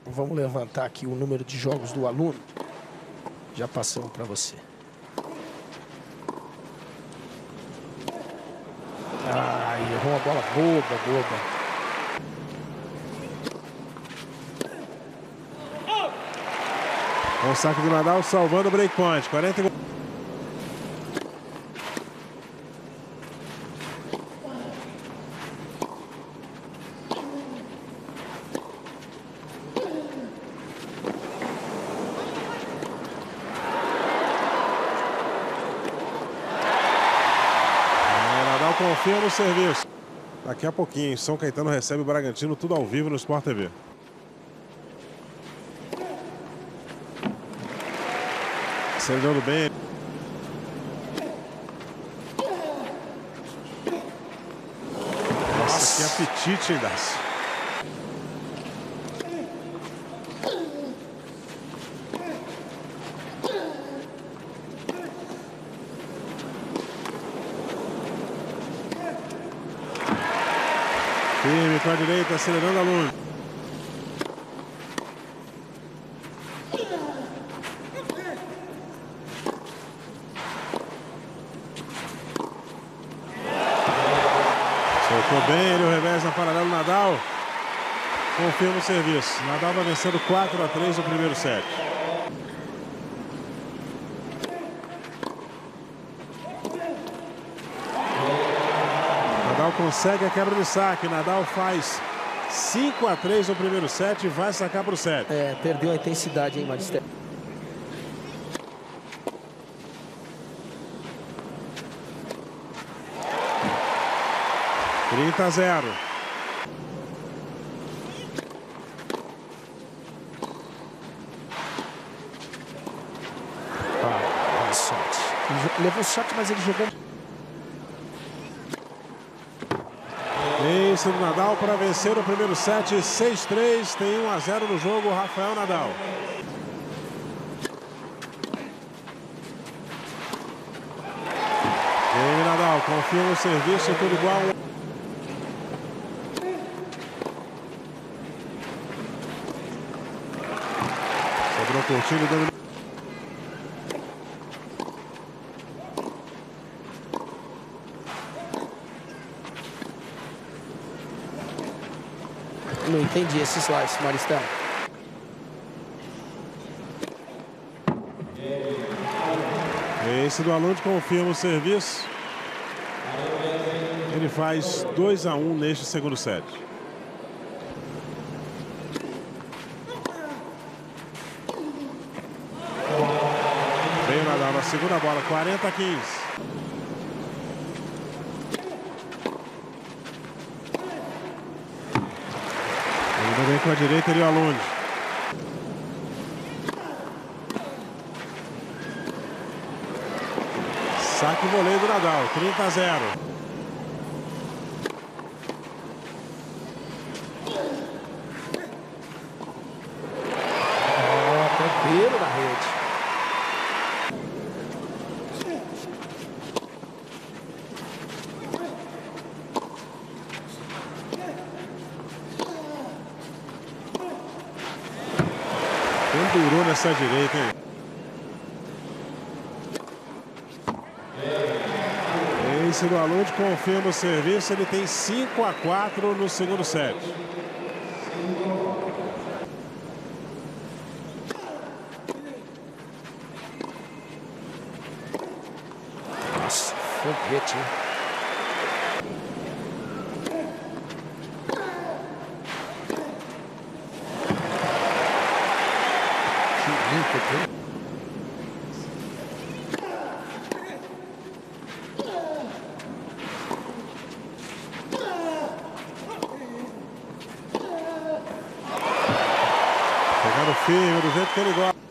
Vamos levantar aqui o número de jogos do aluno. Já passamos para você. Errou uma bola boba. Com o saque do Nadal, salvando o breakpoint. 40. Nadal confia no serviço. Daqui a pouquinho, São Caetano recebe o Bragantino, tudo ao vivo no Sport TV. Acendendo bem. Nossa, que apetite, hein, Dácio? Firme com a direita, acelerando a luz. Soltou bem, ele o revés na paralelo, Nadal confirma o serviço. Nadal vai vencendo 4-3 no primeiro set. Nadal consegue a quebra de saque. Nadal faz 5-3 no primeiro set e vai sacar para o set. Perdeu a intensidade, hein, Maristela? Trinta a 0. Sorte. Ele levou sorte, mas ele jogou. Ace do Nadal para vencer o primeiro set, 6-3, tem 1-0 no jogo, Rafael Nadal. Game Nadal, confia no serviço, tudo igual. Sobrou curtindo, dominou. Não entendi esse slice, Maristela. Esse do Alonde confirma o serviço. Ele faz 2-1 neste segundo set. Veio Nadal na segunda bola, 40-15. Ainda bem com a direita ali o Alonde. Saque e voleio do Nadal, 30-0. Tranquilo na rede. Pendurou nessa direita, hein? Esse do Alonde confirma o serviço, ele tem 5-4 no segundo set. Nossa, foguete, hein? Que limpo, hein? Pegando firme, do jeito que ele gosta.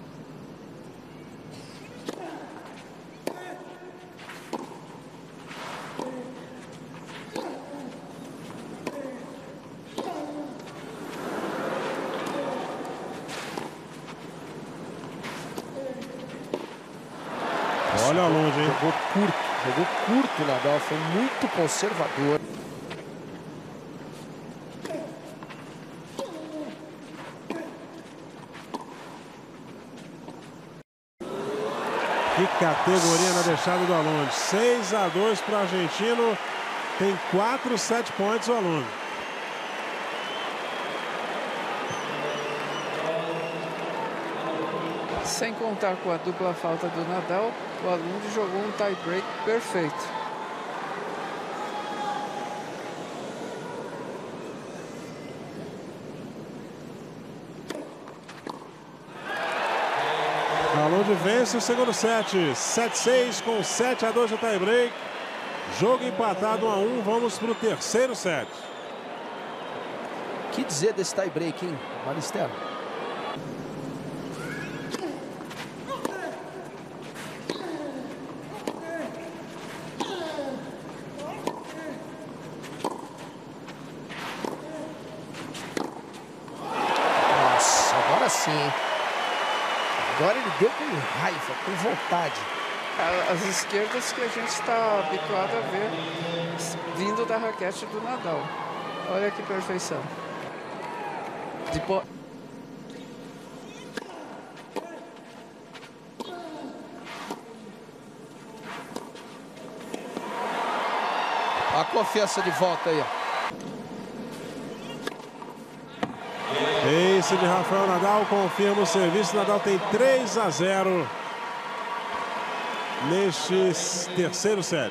Olha a longe, hein? Jogou curto o Nadal, foi muito conservador. Que categoria na deixada do Alonde. 6-2 para o argentino. Tem 4 set points o Alonde. Sem contar com a dupla falta do Nadal, o Alonde jogou um tie-break perfeito. Alonde vence o segundo set. 7-6 com 7-2 no tie-break. Jogo empatado 1-1. Vamos para o terceiro set. Que dizer desse tie-break, hein, Ballesteros? Nossa, agora sim. Agora ele deu com raiva, com vontade. As esquerdas que a gente está habituado a ver vindo da raquete do Nadal. Olha que perfeição. A confiança de volta aí, ó. Ace de Rafael Nadal confirma o serviço. Nadal tem 3-0 neste terceiro set.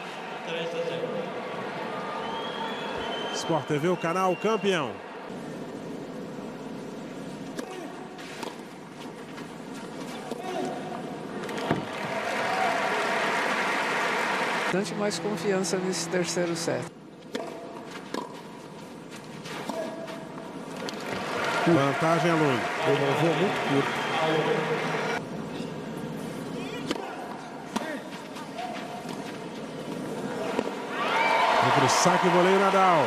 Sport TV, o canal campeão. Bastante mais confiança nesse terceiro set. Vantagem Alonde. Devolveu muito curto. Vai para o saque e voleio Nadal.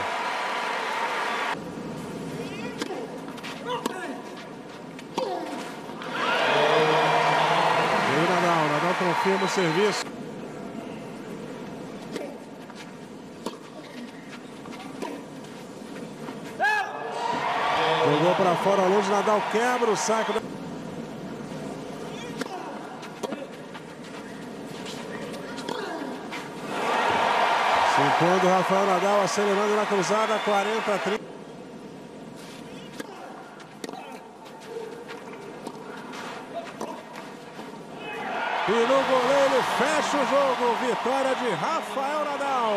Veio Nadal. Nadal confirma o serviço. Jogou para fora, Alonde. Nadal quebra o saque. Se impondo Rafael Nadal, acelerando na cruzada, 40-30. E no goleiro fecha o jogo. Vitória de Rafael Nadal.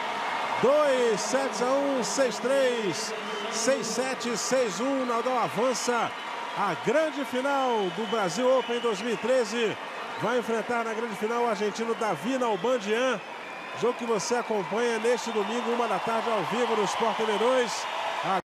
2-1, 6-3. 6-7, 6-1, Nadal avança a grande final do Brasil Open 2013. Vai enfrentar na grande final o argentino Davi Nalbandian. Jogo que você acompanha neste domingo, 1 da tarde, ao vivo no Sport TV 2.